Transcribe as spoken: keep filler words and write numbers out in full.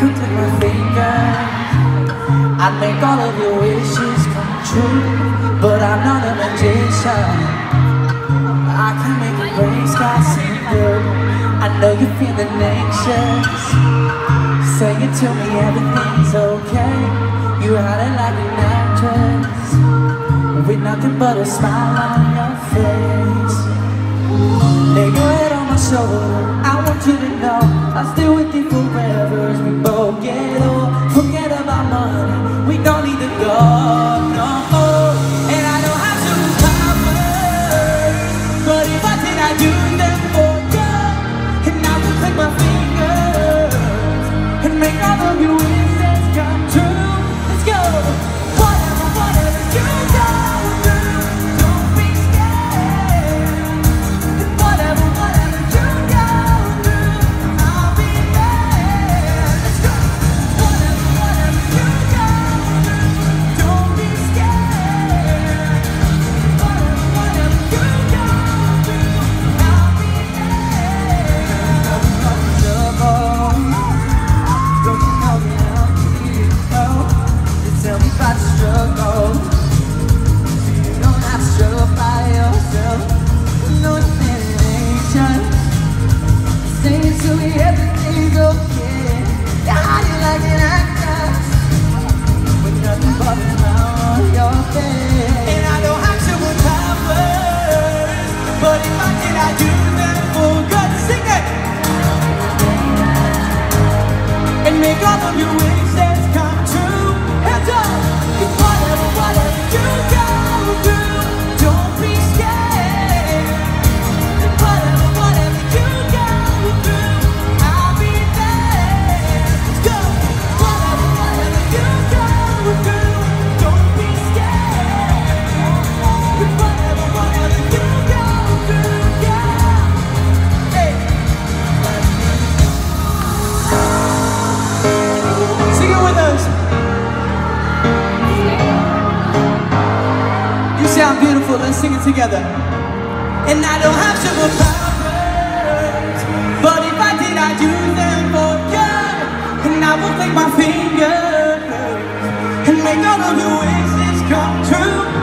could click my fingers, I'd make all of your wishes come true. But I'm not a magician, I can make a gray sky seem blue. I know you're feeling anxious, say it to me, everything's okay. You had it like an actress, with nothing but a smile on your face. Lay your head on my shoulder, I want you to know I'll stay with you forever as we both get old. Forget about money, we don't need to go, no more. And I don't have superpowers, but if I did, I'd use them for you. And I will click my fingers and make all of your wishes come true. Let's go! Whatever, whatever you go through, don't be scared. And whatever, whatever you go through, I'll be there. Let's go! Whatever, whatever you go through, don't be scared. Whatever, whatever you go through, I'll be there. Don't you know me now? You tell me about the struggle. You don't have to struggle by yourself. No destination. Saying to me everything's okay. You're hiding like an actress, with nothing but a smile on your face. And I don't have superpowers, but if I did, I'd use them for good. Sing it! And make all of your wishes come true. Hands up! It's whatever, whatever you go through, don't be scared. And whatever, whatever you go through, I'll be there. Let's go! Whatever, whatever you go through, don't be scared. And whatever, whatever you go through, yeah. Hey! Sing it with us. You sound beautiful, let's sing it together. And I don't have superpowers, but if I did, I'd use them for you. And I will click my fingers and make all of your wishes come true.